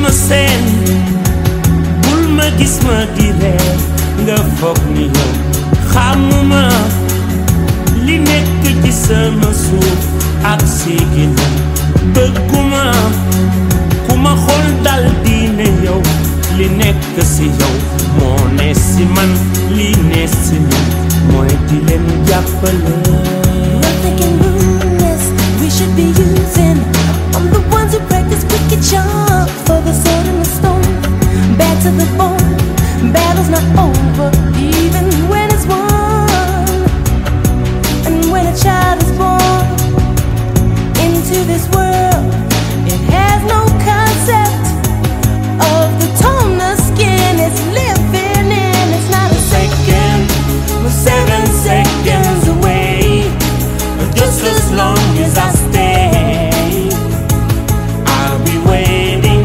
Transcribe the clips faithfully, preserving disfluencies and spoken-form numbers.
ma seen bul ma gis ma di reer nga foog ni yow xamuma li nekk ci sama suuf ak siginam bëgguma ku ma xool dal di ne yow li nekk si yow moo ne si man li ne si man mooy di leen jàppale. Nothing in rudeness we should be using. I'm the ones who practice wicked charm for the sword and the stone. Bad to the bone, battle's not over even when it's won. And when a child is born into this world, it has no concept of the tone the skin is living in. It's not a second, we're seven seconds away. Just as long as I stay, I'll be waiting.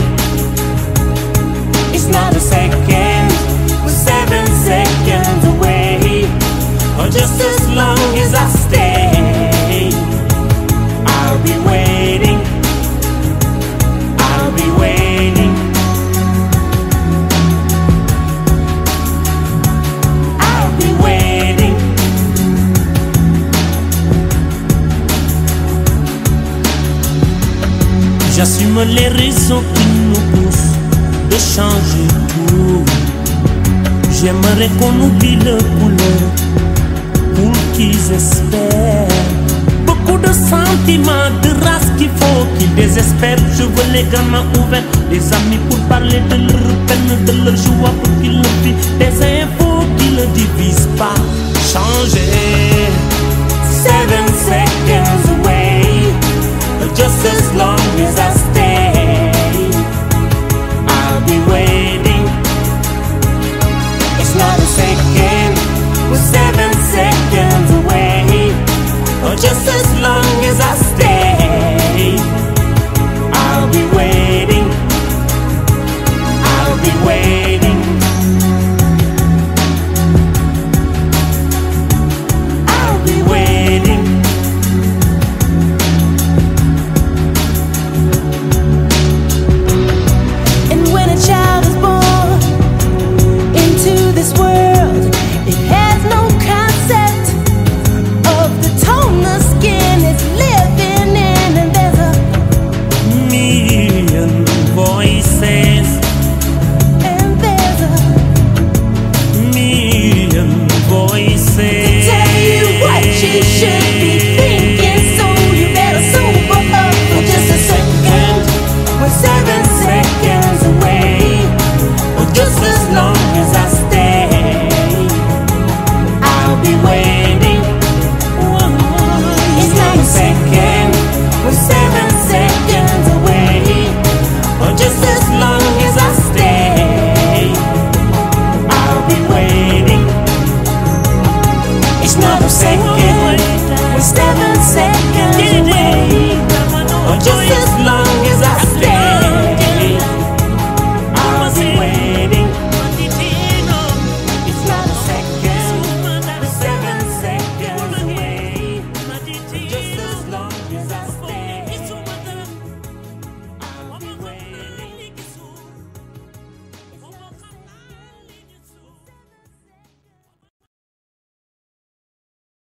It's not a second, we're seven seconds away. Or just as long as I stay, I'll be waiting. I'll be waiting. I'll be waiting. J'assume les raisons qui nous poussent de changer tout. J'aimerais qu'on oublie le couleur pour qu'ils espèrent. Beaucoup de sentiments, de race qu'il faut qu'ils désespèrent. Je veux les gamins ouverts, des amis pour parler de leur peine, de leur joie pour qu'ils le vivent. Des infos qui ne divisent pas. Changer. Seven seconds away, just as